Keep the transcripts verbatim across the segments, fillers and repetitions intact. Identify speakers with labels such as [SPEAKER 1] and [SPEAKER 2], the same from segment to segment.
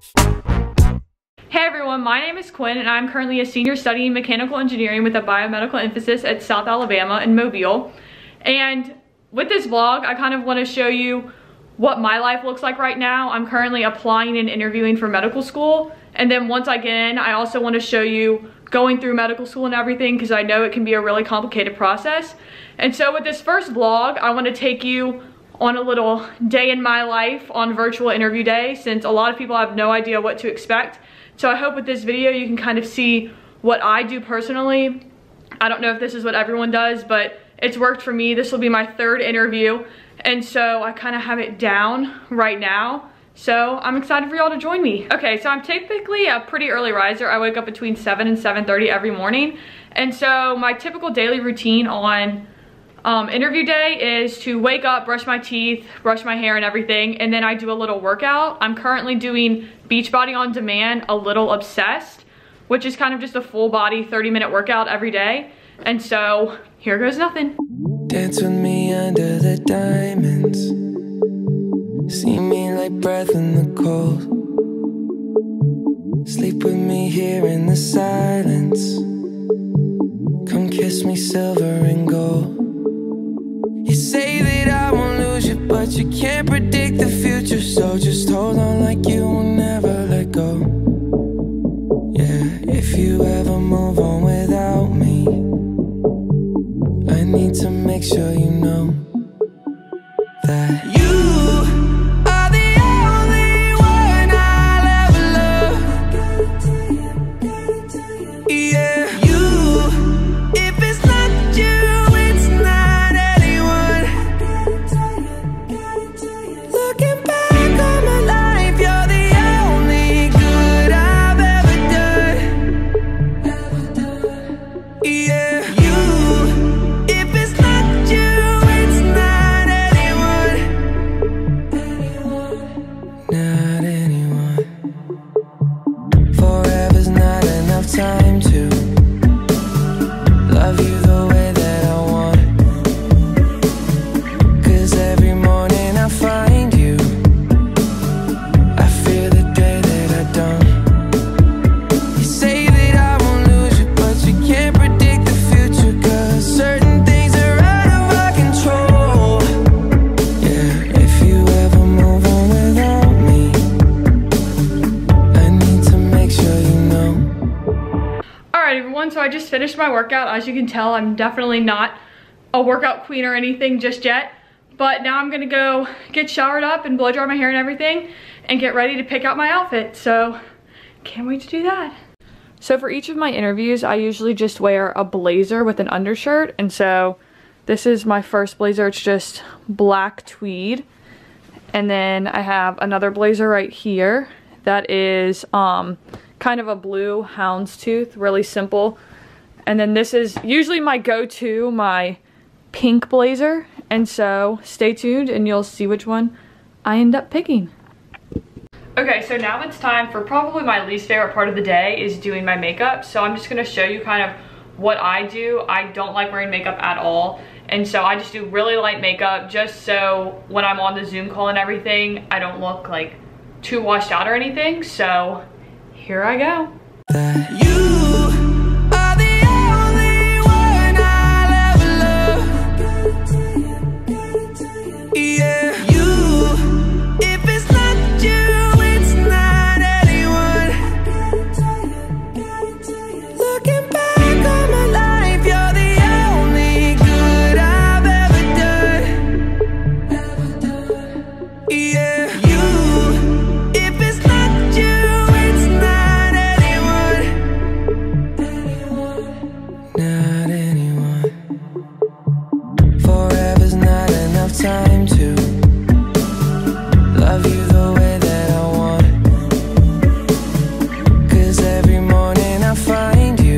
[SPEAKER 1] Hey everyone, my name is Quinn and I'm currently a senior studying mechanical engineering with a biomedical emphasis at South Alabama in Mobile. And with this vlog, I kind of want to show you what my life looks like right now. I'm currently applying and interviewing for medical school. And then once I get in, I also want to show you going through medical school and everything because I know it can be a really complicated process. And so with this first vlog, I want to take you on a little day in my life on virtual interview day, since a lot of people have no idea what to expect. So I hope with this video you can kind of see what I do personally. I don't know if this is what everyone does, but it's worked for me. This will be my third interview, and so I kind of have it down right now. So I'm excited for y'all to join me. Okay, so I'm typically a pretty early riser. I wake up between seven and seven thirty every morning. And so my typical daily routine on um, interview day is to wake up, brush my teeth, brush my hair and everything, and then I do a little workout. I'm currently doing Beachbody on Demand, A Little Obsessed, which is kind of just a full body thirty minute workout every day. And so here goes nothing.
[SPEAKER 2] Dance with me under the diamonds. See me like breath in the cold. Sleep with me here in the silence. Come kiss me silver and gold. You say that I won't lose you, but you can't predict the future. So just hold on like you will never let go. Yeah, if you ever move on without me, I need to make sure you know that you are the only one I'll ever love. Yeah, you, if it's not you, it's not anyone. Looking back on my life, you're the only good I've ever done. Yeah, you, if it's not you, it's not anyone. Not anyone. Forever's not enough time to love you the way that I want. 'Cause every morning I find you, I fear the day that I don't. You say that I won't lose you, but you can't predict the future. 'Cause certain things are out of our control. Yeah, if you ever move on without me, I need to make sure you know.
[SPEAKER 1] Alright everyone, so I just finished my workout. As you can tell, I'm definitely not a workout queen or anything just yet. But now I'm gonna go get showered up and blow dry my hair and everything and get ready to pick out my outfit. So can't wait to do that. So for each of my interviews, I usually just wear a blazer with an undershirt. And so this is my first blazer. It's just black tweed. And then I have another blazer right here that is um, kind of a blue houndstooth, really simple. And then this is usually my go-to, my pink blazer. And so stay tuned and you'll see which one I end up picking. Okay, so now it's time for probably my least favorite part of the day is doing my makeup. So I'm just gonna show you kind of what I do. I don't like wearing makeup at all. And so I just do really light makeup just so when I'm on the Zoom call and everything, I don't look like too washed out or anything. So here I go.
[SPEAKER 2] That you are the only one I'll ever love. Yeah, you, if it's not you, it's not anyone. Looking back on my life, you're the only good I've ever done. Yeah, you, if it's not you, it's not anyone. Not anyone. Forever's not enough time to love you the way that I want. 'Cause every morning I find you,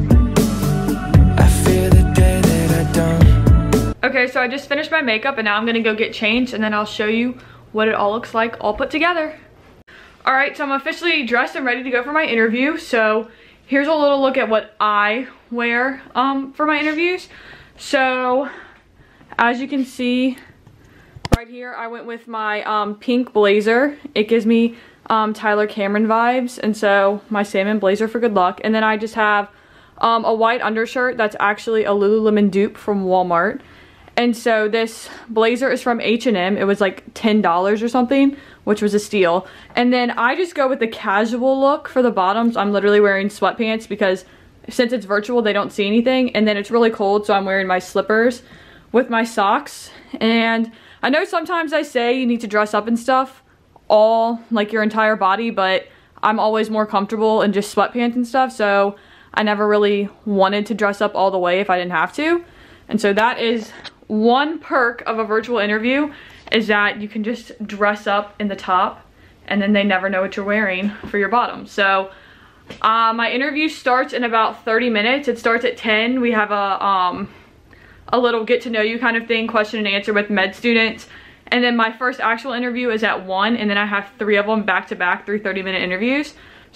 [SPEAKER 2] I fear the day that I don't.
[SPEAKER 1] Okay, so I just finished my makeup and now I'm gonna go get changed and then I'll show you what it all looks like all put together. All right, so I'm officially dressed and ready to go for my interview. So here's a little look at what I wear um, for my interviews. So as you can see right here, I went with my um, pink blazer. It gives me um, Tyler Cameron vibes. And so my salmon blazer for good luck. And then I just have um, a white undershirt that's actually a Lululemon dupe from Walmart. And so this blazer is from H and M. It was like ten dollars or something, which was a steal. And then I just go with the casual look for the bottoms. I'm literally wearing sweatpants because since it's virtual, they don't see anything. And then it's really cold, so I'm wearing my slippers with my socks. And I know sometimes I say you need to dress up and stuff, all like your entire body, but I'm always more comfortable in just sweatpants and stuff. So I never really wanted to dress up all the way if I didn't have to. And so that is one perk of a virtual interview, is that you can just dress up in the top and then they never know what you're wearing for your bottom. So uh, my interview starts in about thirty minutes. It starts at ten. We have a, um, a little get to know you kind of thing, question and answer with med students. And then my first actual interview is at one, and then I have three of them back to back, three thirty minute interviews.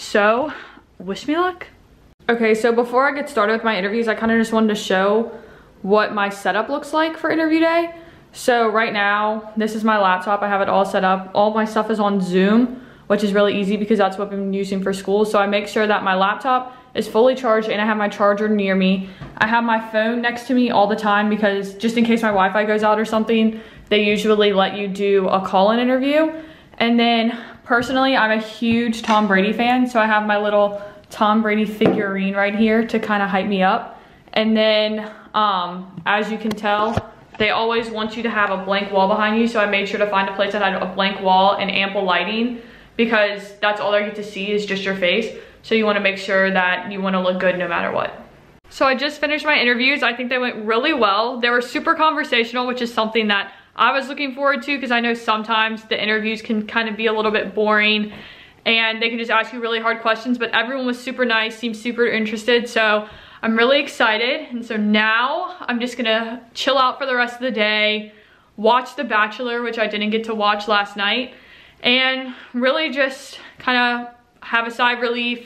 [SPEAKER 1] So wish me luck. Okay, so before I get started with my interviews, I kind of just wanted to show what my setup looks like for interview day. So right now, this is my laptop. I have it all set up. All my stuff is on Zoom, which is really easy because that's what I've been using for school. So I make sure that my laptop is fully charged and I have my charger near me. I have my phone next to me all the time because just in case my Wi-Fi goes out or something, they usually let you do a call-in interview. And then personally, I'm a huge Tom Brady fan. So I have my little Tom Brady figurine right here to kind of hype me up. And then um, as you can tell, they always want you to have a blank wall behind you. So I made sure to find a place that had a blank wall and ample lighting, because that's all they get to see is just your face. So you want to make sure that you want to look good no matter what. So I just finished my interviews. I think they went really well. They were super conversational, which is something that I was looking forward to, because I know sometimes the interviews can kind of be a little bit boring and they can just ask you really hard questions, but everyone was super nice, seemed super interested. So I'm really excited. And so now I'm just gonna chill out for the rest of the day, watch The Bachelor, which I didn't get to watch last night, and really just kind of have a sigh of relief.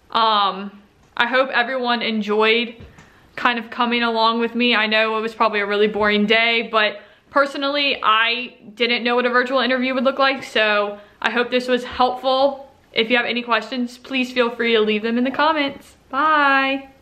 [SPEAKER 1] Um, I hope everyone enjoyed kind of coming along with me. I know it was probably a really boring day, but personally, I didn't know what a virtual interview would look like, so I hope this was helpful. If you have any questions, please feel free to leave them in the comments. Bye.